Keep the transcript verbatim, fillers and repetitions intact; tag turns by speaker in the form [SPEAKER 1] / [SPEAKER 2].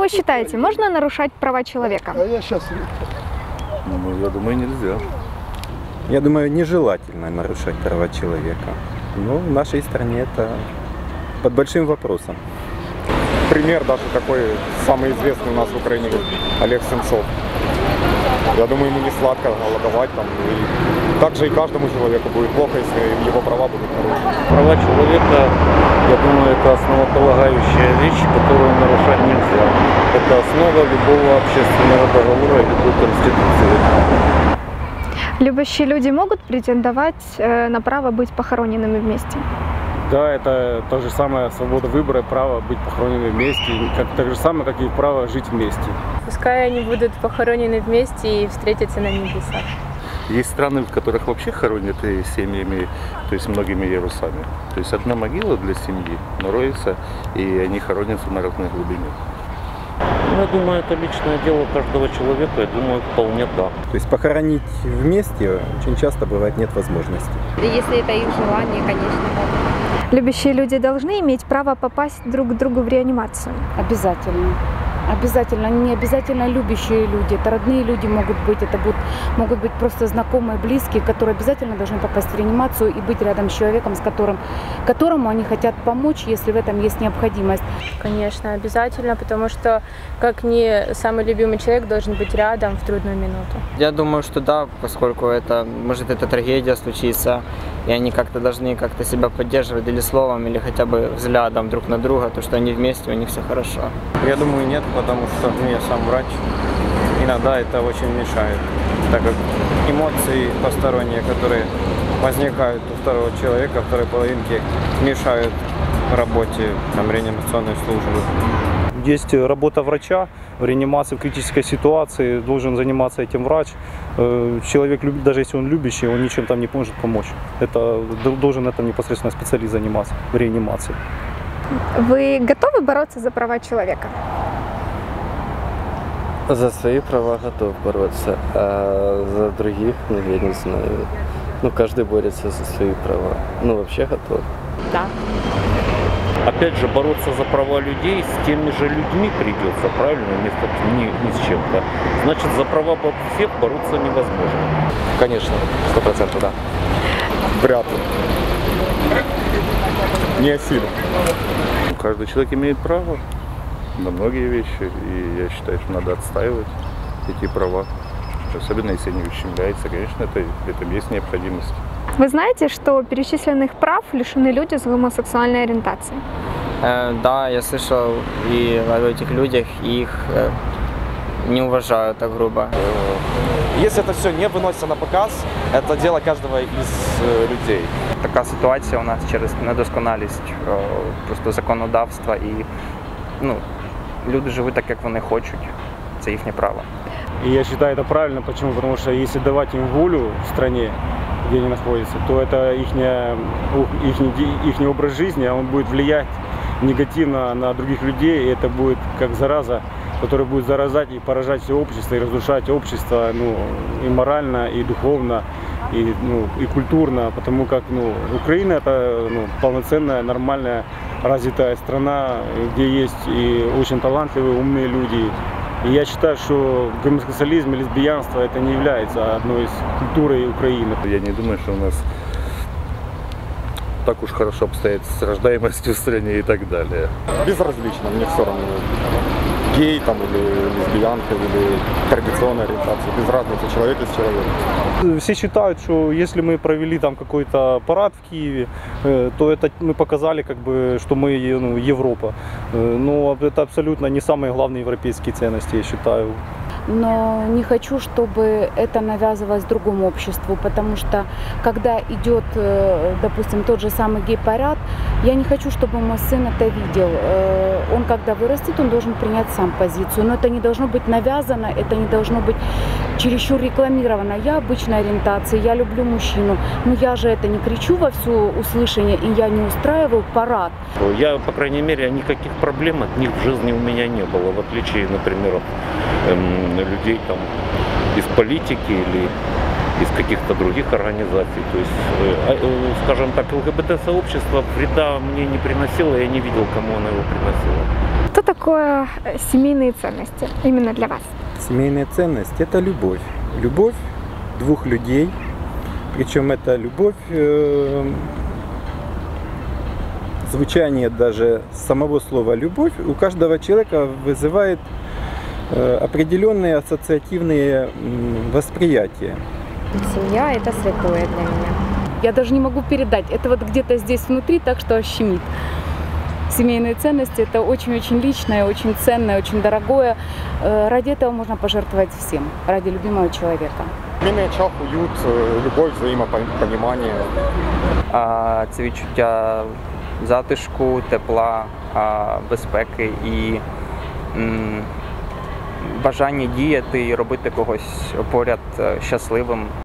[SPEAKER 1] вы считаете, можно нарушать права человека?
[SPEAKER 2] А я сейчас...
[SPEAKER 3] Ну, я думаю, нельзя.
[SPEAKER 4] Я думаю, нежелательно нарушать права человека. Но в нашей стране это под большим вопросом.
[SPEAKER 5] Пример даже такой, самый известный у нас в Украине, Олег Сенцов. Я думаю, ему не сладко голодовать там. И также и каждому человеку будет плохо, если его права будут нарушены.
[SPEAKER 3] Права человека, я думаю, это основополагающая вещь, которую нарушать нельзя. Это основа любого общественного договора и любой конституции.
[SPEAKER 1] Любящие люди могут претендовать э, на право быть похороненными вместе?
[SPEAKER 5] Да, это то же самое, свобода выбора, право быть похороненными вместе, как, так же самое, как и право жить вместе.
[SPEAKER 6] Пускай они будут похоронены вместе и встретятся на небесах.
[SPEAKER 3] Есть страны, в которых вообще хоронят и семьями, то есть многими ярусами. То есть одна могила для семьи, но роется, и они хоронятся на разной глубине. Я думаю, это личное дело каждого человека, я думаю, вполне да.
[SPEAKER 4] То есть похоронить вместе очень часто бывает нет возможности.
[SPEAKER 7] Если это их желание, конечно, да.
[SPEAKER 1] Любящие люди должны иметь право попасть друг к другу в реанимацию?
[SPEAKER 8] Обязательно. Обязательно. Они не обязательно любящие люди. Это родные люди могут быть. Это будут, могут быть просто знакомые, близкие, которые обязательно должны попасть в реанимацию и быть рядом с человеком, с которым, которому они хотят помочь, если в этом есть необходимость.
[SPEAKER 6] Конечно, обязательно, потому что как ни самый любимый человек должен быть рядом в трудную минуту.
[SPEAKER 9] Я думаю, что да, поскольку это может эта трагедия случиться, и они как-то должны как-то себя поддерживать или словом, или хотя бы взглядом друг на друга, то, что они вместе, у них все хорошо.
[SPEAKER 10] Я думаю, нет, потому что ну, я сам врач. Иногда это очень мешает, так как эмоции посторонние, которые возникают у второго человека, второй половинки, мешают работе там, реанимационной службы.
[SPEAKER 11] Есть работа врача, в реанимации, в критической ситуации должен заниматься этим врач. Человек, даже если он любящий, он ничем там не может помочь. Это должен этим непосредственно специалист заниматься в реанимации.
[SPEAKER 1] Вы готовы бороться за права человека?
[SPEAKER 12] За свои права готов бороться, а за других, ну, я не знаю. Ну, каждый борется за свои права. Ну, вообще готов.
[SPEAKER 7] Да.
[SPEAKER 3] Опять же, бороться за права людей с теми же людьми придется, правильно, вместо ни, ни с чем-то. Значит, за права всех бороться невозможно.
[SPEAKER 5] Конечно, сто процентов, да. Вряд ли. Не осилю.
[SPEAKER 3] Каждый человек имеет право на многие вещи, и я считаю, что надо отстаивать эти права. Особенно если они ущемляются, конечно, это, в этом есть необходимость.
[SPEAKER 1] Вы знаете, что перечисленных прав лишены люди с гомосексуальной ориентацией?
[SPEAKER 9] Э, да, я слышал и об этих людях, и их э, не уважают так грубо.
[SPEAKER 13] Если это все не выносится на показ, это дело каждого из э, людей.
[SPEAKER 14] Така ситуація у нас через недосконалість е, просто законодавства і ну, люди живуть так, як вони хочуть. Це їхнє право.
[SPEAKER 5] И я считаю это правильно. Почему? Потому что если давать им волю в стране, где они находятся, то это их образ жизни, он будет влиять негативно на других людей, и это будет как зараза, которая будет заражать и поражать все общество, и разрушать общество, ну, и морально, и духовно, и, ну, и культурно, потому как ну, Украина это ну, полноценная, нормальная, развитая страна, где есть и очень талантливые, умные люди. И я считаю, что гомосексуализм и лесбиянство это не является одной из культуры Украины.
[SPEAKER 3] Я не думаю, что у нас так уж хорошо обстоит с рождаемостью в стране и так далее.
[SPEAKER 5] Безразлично, мне все равно. Гей там или лесбиянка, или традиционная ориентация, без разницы, человек из человека.
[SPEAKER 11] Все считают, что если мы провели там какой-то парад в Киеве, то это мы показали, как бы, что мы ну, Европа. Но это абсолютно не самые главные европейские ценности, я считаю.
[SPEAKER 8] Но не хочу, чтобы это навязывалось другому обществу, потому что когда идет, допустим, тот же самый гей-парад, я не хочу, чтобы мой сын это видел. Он, когда вырастет, он должен принять сам позицию, но это не должно быть навязано, это не должно быть чересчур рекламировано. Я обычной ориентации, я люблю мужчину, но я же это не кричу во все услышание, и я не устраиваю парад.
[SPEAKER 3] Я, по крайней мере, никаких проблем от них в жизни у меня не было, в отличие, например, от эм, людей там из политики или из каких-то других организаций. То есть, э, э, скажем так, ЛГБТ-сообщество вреда мне не приносило, я не видел, кому оно его приносило.
[SPEAKER 1] Кто такой такое семейные ценности именно для вас?
[SPEAKER 4] Семейная ценность – это любовь. Любовь двух людей. Причем это любовь, э, звучание даже самого слова «любовь» у каждого человека вызывает э, определенные ассоциативные м, восприятия.
[SPEAKER 7] Семья – это святое для меня.
[SPEAKER 8] Я даже не могу передать. Это вот где-то здесь внутри, так что щемит. Семейные ценности – это очень-очень личное, очень ценное, очень дорогое. Э, Ради этого можно пожертвовать всем, ради любимого человека.
[SPEAKER 2] Семейний очаг, уют, любов, взаємопонімання.
[SPEAKER 14] А, це відчуття затишку, тепла, а, безпеки і м, бажання діяти і робити когось поряд щасливим.